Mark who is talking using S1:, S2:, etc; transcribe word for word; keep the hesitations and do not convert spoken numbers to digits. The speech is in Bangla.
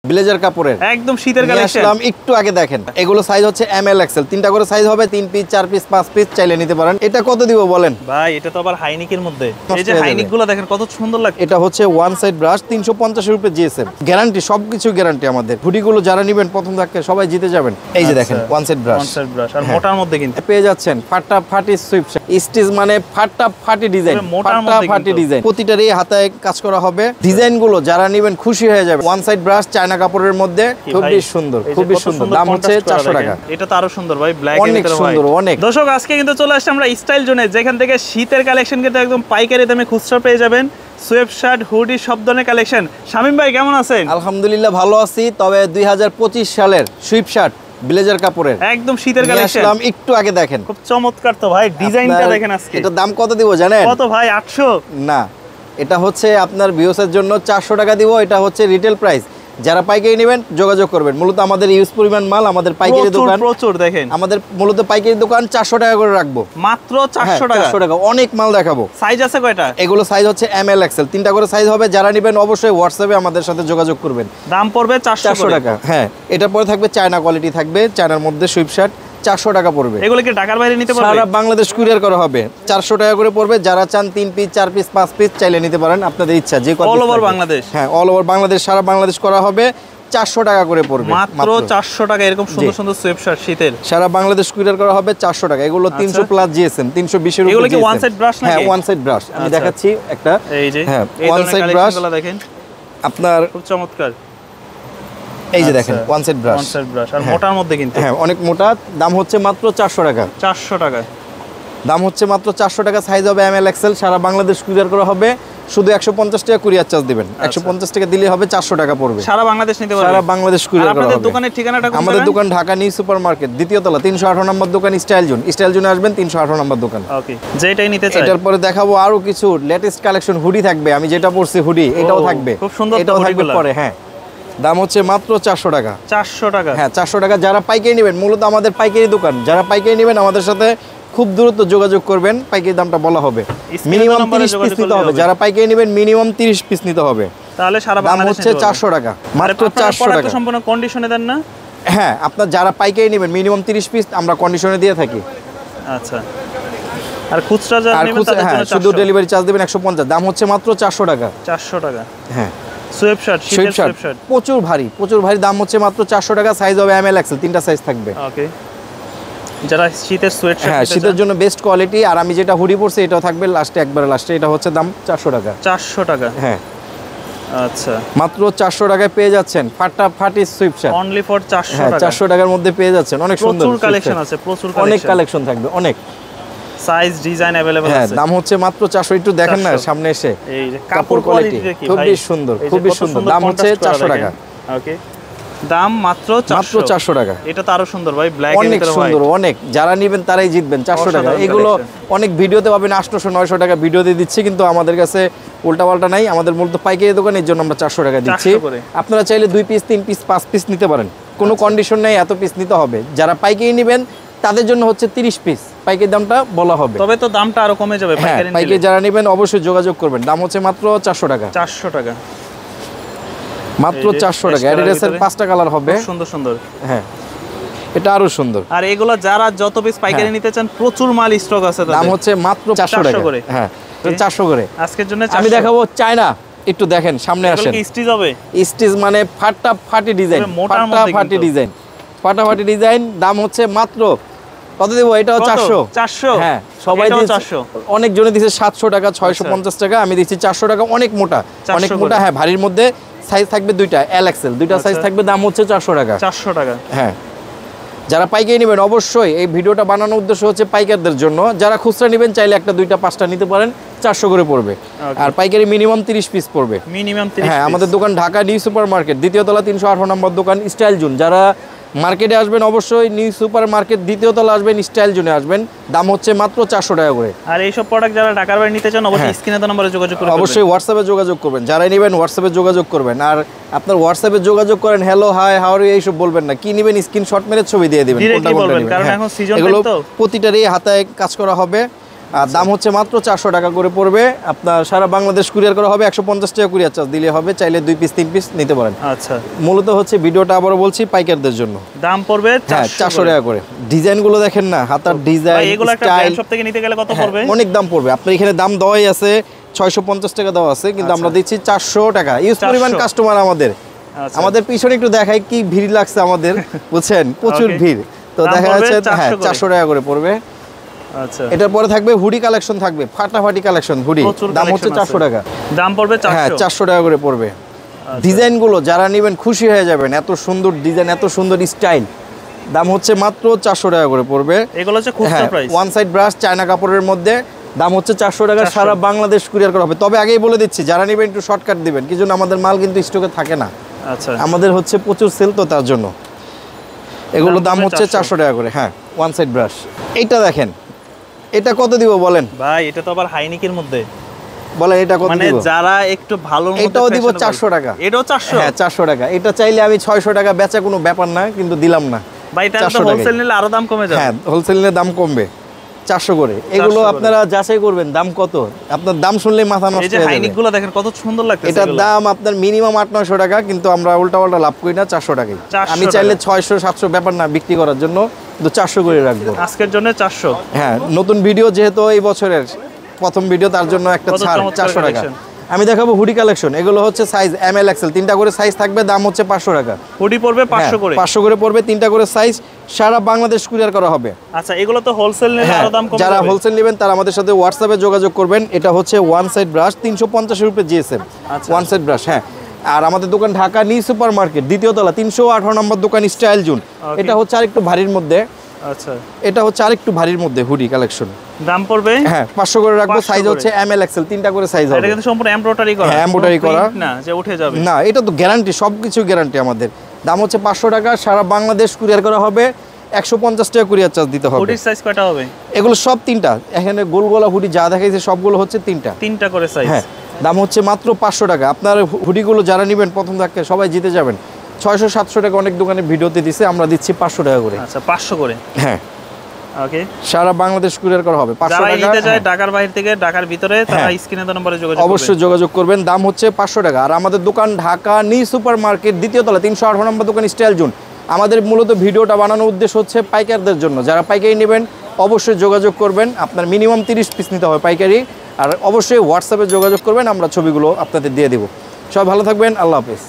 S1: ব্লেজার কাপড়ের
S2: একদম শীতের কালেকশন
S1: আসলাম একটু আগে দেখেন এগুলো সাইজ হচ্ছে এম এল এক্সেল তিনটা করে সাইজ হবে তিন পিস চার পিস পাঁচ পিস চাইলে নিতে পারেন এটা কত দিব বলেন
S2: ভাই এটা তো আবার হাইনিকের মধ্যে এই যে হাইনিকগুলো দেখেন কত সুন্দর লাগে
S1: এটা হচ্ছে ওয়ান সাইড ব্রাশ তিনশো পঞ্চাশ রুপি জিএসএম গ্যারান্টি সবকিছু গ্যারান্টি আমাদের হুডিগুলো যারা নেবেন প্রথম থেকে সবাই জিতে যাবেন এই যে দেখেন one side brush
S2: one side brush আর মোটার মধ্যে কিন্তু
S1: পেয়ে যাচ্ছেন ফাটা ফাটি সুইপ স্টিচ মানে ফাটা ফাটি ডিজাইন ফাটা ফাটি ডিজাইন প্রতিটারই হাতে কাজ করা হবে ডিজাইনগুলো যারা নেবেন খুশি হয়ে যাবে ওয়ান সাইড ব্রাশ চায়না কাপড়ের মধ্যে খুবই সুন্দর খুবই সুন্দর দাম হচ্ছে চারশো টাকা
S2: এটা তো আরো সুন্দর ভাই ব্ল্যাক
S1: অনেক সুন্দর অনেক
S2: দর্শক আজকে কিন্তু চলে আসছে আমরা স্টাইল জোনে যেখান থেকে শীতের কালেকশন কিন্তু একদম পাইকারি দামে খুচরা পেয়ে যাবেন সোয়েটশার্ট হুডি সব ধরনের কালেকশন শামিম ভাই কেমন আছেন
S1: আলহামদুলিল্লাহ ভালো আছি তবে দুই হাজার পঁচিশ সালের সুইপশার্ট ব্লেজার কাপড়ের
S2: একদম শীতের কালেকশন
S1: আসলাম একটু আগে দেখেন
S2: খুব চমৎকার তো ভাই ডিজাইনটা দেখেন আজকে
S1: এটা দাম কত দিব জানেন
S2: কত ভাই আটশো
S1: না এটা হচ্ছে আপনার ভিউয়ার্সের জন্য চারশো টাকা দিব এটা হচ্ছে রিটেল প্রাইস যারা পাইকারি নেবেন যোগাযোগ করবেন মূলত আমাদের ইউজ পরিমাণ মাল আমাদের পাইকারি দোকান
S2: প্রচুর দেখেন
S1: আমাদের মূলত পাইকারি দোকান চারশো টাকা করে রাখবো
S2: মাত্র চারশো টাকা
S1: চারশো টাকা অনেক মাল দেখাবো
S2: সাইজ আছে কয়টা
S1: এগুলো সাইজ হচ্ছে এম এল এক্সেল তিনটা করে সাইজ হবে যারা নেবেন অবশ্যই হোয়াটসঅ্যাপে আমাদের সাথে যোগাযোগ করবেন
S2: দাম পড়বে চারশো
S1: টাকা হ্যাঁ এটা পরে থাকবে চায়না কোয়ালিটি থাকবে চায়নার মধ্যে সুইপশার্ট চারশো টাকা পড়বে
S2: এগুলো কি ঢাকার বাইরে নিতে পারবে
S1: সারা বাংলাদেশ কুরিয়ার করা হবে চারশো টাকা করে পড়বে যারা চান তিন পিস চার পিস পাঁচ পিস চাইলে নিতে পারেন আপনাদের ইচ্ছা যে
S2: অল ওভার বাংলাদেশ
S1: হ্যাঁ অল ওভার বাংলাদেশ সারা বাংলাদেশ করা হবে চারশো টাকা করে পড়বে
S2: মাত্র চারশো টাকা এরকম সুন্দর সুন্দর সোয়েটশার্ট শীতের
S1: সারা বাংলাদেশ কুরিয়ার করা হবে চারশো টাকা এগুলো তিনশো প্লাস জিএসএম তিনশো বিশ এর
S2: এগুলো কি ওয়ান সাইড ব্রাশ নাকি
S1: হ্যাঁ ওয়ান সাইড ব্রাশ আমি দেখাচ্ছি একটা
S2: এই যে
S1: হ্যাঁ ওয়ান সাইড ব্রাশ
S2: দেখেন
S1: আপনার
S2: খুব চমৎকার
S1: এই যে দেখেন one side brush
S2: one side brush আর মোটার মধ্যে কিন্তু
S1: হ্যাঁ অনেক মোটা দাম হচ্ছে মাত্র চারশো টাকা
S2: চারশো টাকা
S1: দাম হচ্ছে মাত্র চারশো টাকা সাইজ হবে এম এল এক্সেল সারা বাংলাদেশ কুরিয়ার করা হবে শুধু একশো পঞ্চাশ টাকা কুরিয়ার চার্জ দিবেন একশো পঞ্চাশ টাকা দিলে হবে চারশো টাকা পড়বে
S2: সারা বাংলাদেশ নিতে পারবে
S1: সারা বাংলাদেশ কুরিয়ার করা হবে
S2: আপনাদের দোকানের ঠিকানাটা কোথায়
S1: আমাদের দোকান ঢাকা নিউ সুপার মার্কেট দ্বিতীয় তলা তিনশো আঠারো নম্বর দোকান স্টাইল জোন স্টাইল জোনে আসবেন তিনশো আঠারো নম্বর দোকান
S2: ওকে যেটাই নিতে চাই
S1: এটার পরে দেখাবো আরো কিছু লেটেস্ট কালেকশন হুডি থাকবে আমি যেটা পরছি হুডি এটাও থাকবে
S2: খুব সুন্দর
S1: এটাও থাকবে পরে হ্যাঁ দাম হচ্ছে মাত্র চারশো টাকা
S2: চারশো টাকা
S1: হ্যাঁ চারশো টাকা যারা পাইকারি নেবেন মূলত আমাদের পাইকারি দোকান যারা পাইকারি নেবেন আমাদের সাথে খুব দ্রুত যোগাযোগ করবেন পাইকারি দামটা বলা হবে মিনিমাম তিরিশ পিস নিতে হবে যারা পাইকারি নেবেন মিনিমাম তিরিশ পিস নিতে হবে
S2: তাহলে সারা
S1: দাম হচ্ছে চারশো টাকা মাত্র চারশো টাকা
S2: সম্পূর্ণ কন্ডিশনে দেন না
S1: হ্যাঁ আপনার যারা পাইকারি নেবেন মিনিমাম তিরিশ পিস আমরা কন্ডিশনে দিয়ে থাকি
S2: আচ্ছা আর খুচরা যারা নেবেন তাদের জন্য
S1: শুধু ডেলিভারি চার্জ দিবেন একশো পঞ্চাশ দাম হচ্ছে মাত্র চারশো টাকা
S2: চারশো টাকা
S1: হ্যাঁ
S2: সোয়েটশার্ট শীতের সোয়েটশার্ট
S1: প্রচুর ভারী প্রচুর ভারী দাম হচ্ছে মাত্র চারশো টাকা সাইজ হবে এম এল এক্সেল তিনটা সাইজ থাকবে
S2: ওকে যারা শীতের সোয়েটশার্ট
S1: হ্যাঁ শীতের জন্য বেস্ট কোয়ালিটি আর আমি যেটা হুডি পরছি এটাও থাকবে লাস্টে একবারে লাস্টে এটা হচ্ছে দাম চারশো টাকা
S2: চারশো টাকা
S1: হ্যাঁ
S2: আচ্ছা
S1: মাত্র চারশো টাকায় পেয়ে যাচ্ছেন ফাটা ফাটি সুইপশার্ট
S2: অনলি ফর চারশো টাকা
S1: চারশো টাকার মধ্যে পেয়ে যাচ্ছেন অনেক সুন্দর
S2: প্রচুর কালেকশন আছে প্রচুর কালেকশন
S1: অনেক কালেকশন থাকবে অনেক
S2: সাইজ ডিজাইন अवेलेबल
S1: হ্যাঁ
S2: আছে
S1: দাম হচ্ছে মাত্র চারশো একটু দেখেন না সামনে এসে
S2: এই যে
S1: কাপড় কোয়ালিটি খুবই সুন্দর খুবই সুন্দর দাম হচ্ছে চারশো টাকা
S2: ওকে দাম মাত্র
S1: মাত্র চারশো টাকা
S2: এটা তো আরো সুন্দর ভাই ব্ল্যাক এর
S1: অনেক সুন্দর অনেক যারা নেবেন তারাই জিতবেন চারশো টাকা এগুলো অনেক ভিডিওতে পাবেন আটশো নয়শো টাকা ভিডিওতে দিচ্ছি কিন্তু আমাদের কাছে উল্টাপাল্টা নাই আমাদের মূলত পাইকারি দোকানের জন্য আমরা চারশো টাকা দিচ্ছি আপনারা চাইলে দুই পিস তিন পিস পাঁচ পিস নিতে পারেন কোনো কন্ডিশন নেই এত পিস নিতে হবে যারা পাইকারি নেবেন তাদের জন্য হচ্ছে তিরিশ পিস পাইকারি দামটা বলা হবে
S2: তবে তো দামটা আরো কমে যাবে
S1: পাইকারি পাইকারি যারা নেবেন অবশ্যই যোগাযোগ করবেন দাম হচ্ছে মাত্র চারশো টাকা
S2: চারশো টাকা
S1: মাত্র চারশো টাকা অ্যাড্রেসের পাঁচটা কালার হবে
S2: সুন্দর সুন্দর
S1: হ্যাঁ এটা আরো সুন্দর
S2: আর এগুলো যারা যত পিস পাইকারি নিতে চান প্রচুর মাল স্টক আছে
S1: দাম হচ্ছে মাত্র চারশো টাকা করে হ্যাঁ চারশো করে
S2: আজকের জন্য
S1: আমি দেখাবো চায়না একটু দেখেন সামনে আসেন
S2: কি স্টিচ হবে
S1: স্টিচ মানে ফাটা ফাটি ডিজাইন ফাটা ফাটি ডিজাইন ফাটা ফাটি ডিজাইন দাম হচ্ছে মাত্র কত দেব এটাও চারশো
S2: চারশো
S1: হ্যাঁ সবাই চারশো অনেক জনে দিচ্ছে সাতশো টাকা ছয়শো পঞ্চাশ টাকা আমি দিচ্ছি চারশো টাকা অনেক মোটা অনেক মোটা হ্যাঁ ভারীর মধ্যে সাইজ থাকবে দুইটা এল এক্সেল দুইটা সাইজ থাকবে দাম হচ্ছে চারশো টাকা
S2: চারশো টাকা
S1: হ্যাঁ যারা পাইকারি নেবেন অবশ্যই এই ভিডিওটা বানানোর উদ্দেশ্য হচ্ছে পাইকারদের জন্য যারা খুচরা নেবেন চাইলে একটা দুইটা পাঁচটা নিতে পারেন চারশো করে পড়বে আর পাইকারি মিনিমাম তিরিশ পিস পড়বে
S2: মিনিমাম
S1: হ্যাঁ আমাদের দোকান ঢাকা নিউ সুপার মার্কেট দ্বিতীয় তলা তিনশো আঠারো নম্বর দোকান স্টাইল জোন যারা মার্কেটে আসবেন অবশ্যই নিউ সুপার মার্কেট দ্বিতীয় তলা আসবেন স্টাইল জোনে আসবেন দাম হচ্ছে মাত্র চারশো টাকা করে
S2: আর এইসব প্রোডাক্ট যারা ঢাকার বাইরে নিতে চান অবশ্যই স্ক্রিনে দেওয়া নম্বরে যোগাযোগ করবেন
S1: অবশ্যই হোয়াটসঅ্যাপে যোগাযোগ করবেন যারাই নেবেন হোয়াটসঅ্যাপে যোগাযোগ করবেন আর আপনার হোয়াটসঅ্যাপে যোগাযোগ করেন hello hi how are you এইসব বলবেন না কি নেবেন স্ক্রিনশট মেরে ছবি দিয়ে দিবেন
S2: কোনটা বলবেন কারণ এখন সিজন
S1: তো প্রতিটারই হাতে কাজ করা হবে আর দাম হচ্ছে মাত্র চারশো টাকা করে পড়বে। আপনার সারা বাংলাদেশ কুরিয়ার করা হবে, একশো পঞ্চাশ টাকা কুরিয়ার চার্জ দিলে হবে, চাইলে দুই পিস তিন পিস নিতে পারেন।
S2: আচ্ছা,
S1: মূলত হচ্ছে ভিডিওটা আবারও বলছি পাইকারদের জন্য,
S2: দাম পড়বে
S1: হ্যাঁ চারশো টাকা করে। ডিজাইনগুলো দেখেন না, হাতার ডিজাইন
S2: এগুলো একটা ব্র্যান্ড শপ থেকে নিতে গেলে কত পড়বে?
S1: অনেক দাম পড়বে। আপনার এখানে দাম দেওয়াই আছে, ছয়শো পঞ্চাশ টাকা দেওয়া আছে, কিন্তু আমরা দিচ্ছি চারশো টাকা। ইউজ পরিমাণ কাস্টমার আমাদের, আমাদের পিছনে একটু দেখাই কি ভিড় লাগছে আমাদের, বুঝছেন, প্রচুর ভিড়। তো দেখা যাচ্ছে হ্যাঁ চারশো টাকা করে পড়বে।
S2: আচ্ছা,
S1: এটার পরে থাকবে হুডি কালেকশন, থাকবে ফাটাফাটি কালেকশন হুডি, দাম হচ্ছে চারশো টাকা।
S2: দাম পড়বে
S1: হ্যাঁ চারশো টাকা করে পড়বে। ডিজাইনগুলো যারা নেবেন খুশি হয়ে যাবেন, এত সুন্দর ডিজাইন, এত সুন্দর স্টাইল। দাম হচ্ছে মাত্র চারশো টাকা করে পড়বে।
S2: এগুলো হচ্ছে খুচরা price,
S1: one side brush China কাপড়ের মধ্যে, দাম হচ্ছে চারশো টাকা। সারা বাংলাদেশ কুরিয়ার করা হবে। তবে আগেই বলে দিচ্ছি, যারা নেবেন একটু শর্টকাট দিবেন, কি জন্য আমাদের মাল কিন্তু স্টকে থাকে না।
S2: আচ্ছা,
S1: আমাদের হচ্ছে প্রচুর সেল, তো তার জন্য এগুলো দাম হচ্ছে চারশো টাকা করে। হ্যাঁ ওয়ান সাইড ব্রাশ। এইটা দেখেন, এটা কত দিব বলেন
S2: ভাই? এটা তো আবার হাইনিকের মধ্যে,
S1: বলেন এটা কত
S2: মানে
S1: দিব?
S2: যারা একটু ভালো,
S1: এটাও দিব চারশো টাকা।
S2: এটাও চারশো?
S1: হ্যাঁ চারশো টাকা। এটা চাইলে আমি ছয়শো টাকা বেচা কোনো ব্যাপার না, কিন্তু দিলাম না
S2: ভাই। তাহলে তো হোলসেল নিলে আরো দাম কমে যাবে।
S1: হ্যাঁ হোলসেল নিলে দাম কমবে, চারশো করে। এগুলো আপনারা যাচাই করবেন দাম কত, আপনার দাম শুনলেই মাথা নষ্ট হয়ে যাবে। এই যে
S2: হাইনিকগুলো দেখেন কত সুন্দর লাগতেছে।
S1: এটার দাম আপনার মিনিমাম আট নয়শো টাকা, কিন্তু আমরা উল্টা পাল্টা লাভ করি না, চারশো টাকাই। আমি চাইলে ছয়শো সাতশো ব্যাপার না বিক্রি করার জন্য, কিন্তু চারশো করে রাখবো
S2: আজকের জন্য। চারশো।
S1: হ্যাঁ নতুন ভিডিও যেহেতু এই বছরের প্রথম ভিডিও, তার জন্য একটা ছাড় চারশো টাকা। আমি দেখাবো হুডি কালেকশন। এগুলো হচ্ছে সাইজ এম এল এক্সেল, তিনটা করে সাইজ থাকবে, দাম হচ্ছে পাঁচশো টাকা।
S2: হুডি পড়বে পাঁচশো করে,
S1: পাঁচশো করে পড়বে, তিনটা করে সাইজ, সারা বাংলাদেশ কুরিয়ার করা হবে।
S2: আচ্ছা, এগুলো তো হোলসেল নিলে আরো দাম কমে যাবে।
S1: যারা হোলসেল নেবেন তারা আমাদের সাথে হোয়াটসঅ্যাপে যোগাযোগ করবেন। এটা হচ্ছে ওয়ান সাইড ব্রাশ, তিনশো পঞ্চাশ rupee GSM one side brush. হ্যাঁ, আর আমাদের দোকান ঢাকা নিউ সুপার মার্কেট, দ্বিতীয় তলা, তিনশো আঠারো নম্বর দোকান, স্টাইল জোন। এটা হচ্ছে আরেকটু ভারীর মধ্যে।
S2: আচ্ছা,
S1: এটা হচ্ছে আরেকটু ভারীর মধ্যে হুডি কালেকশন,
S2: দাম পড়বে
S1: হ্যাঁ পাঁচশো করে রাখবো। সাইজ হচ্ছে এম এল এক্সেল, তিনটা করে সাইজ হবে।
S2: এটা কিন্তু সম্পূর্ণ এমব্রয়ডারি করা,
S1: হ্যাঁ এমব্রয়ডারি করা
S2: না যে উঠে যাবে
S1: না, এটা তো গ্যারান্টি, সবকিছু গ্যারান্টি আমাদের। দাম হচ্ছে পাঁচশো টাকা, সারা বাংলাদেশ কুরিয়ার করা হবে, একশো পঞ্চাশ টাকা কুরিয়ার চার্জ দিতে হবে।
S2: হুডির সাইজ কয়টা হবে?
S1: এগুলো সব তিনটা, এখানে গোল গলা হুডি যা দেখাইছে সবগুলো হচ্ছে তিনটা,
S2: তিনটা করে সাইজ।
S1: হ্যাঁ, দাম হচ্ছে মাত্র পাঁচশো টাকা। আপনার হুডিগুলো যারা নেবেন প্রথম থেকে সবাই জিতে যাবেন। ছয়শো সাতশো টাকা অনেক দোকানে ভিডিওতে দিছে, আমরা দিচ্ছি পাঁচশো টাকা করে।
S2: আচ্ছা, পাঁচশো করে।
S1: হ্যাঁ,
S2: ওকে,
S1: সারা বাংলাদেশ কুরিয়ার করা হবে পাঁচশো টাকা।
S2: নিতে যায় ঢাকার বাইরে থেকে, ঢাকার ভিতরে, তারা স্ক্রিনে দেওয়া নম্বরে যোগাযোগ করবেন,
S1: অবশ্যই যোগাযোগ করবেন। দাম হচ্ছে পাঁচশো টাকা। আর আমাদের দোকান ঢাকা নিউ সুপার মার্কেট, দ্বিতীয় তলা, তিনশো আঠারো নম্বর দোকান, স্টাইল জোন। আমাদের মূলত ভিডিওটা বানানোর উদ্দেশ্য হচ্ছে পাইকারদের জন্য। যারা পাইকারি নেবেন অবশ্যই যোগাযোগ করবেন। আপনার মিনিমাম তিরিশ পিস নিতে হবে পাইকারি। আর অবশ্যই হোয়াটসঅ্যাপে যোগাযোগ করবেন, আমরা ছবিগুলো আপনাদের দিয়ে দেবো। সবাই ভালো থাকবেন, আল্লাহ হাফেজ।